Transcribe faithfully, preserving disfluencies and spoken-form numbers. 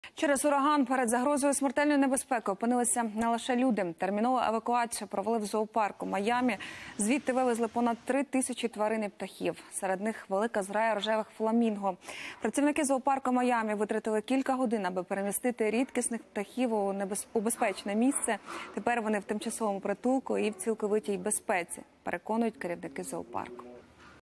Через ураган перед загрозою смертельної небезпеки опинилися не лише люди. Термінову евакуацію провели в зоопарку Майамі. Звідти вивезли понад три тисячі тварин і птахів. Серед них велика зграя рожевих фламінго. Працівники зоопарку Майамі витратили кілька годин, аби перемістити рідкісних птахів у, небез... у безпечне місце. Тепер вони в тимчасовому притулку і в цілковитій безпеці, переконують керівники зоопарку.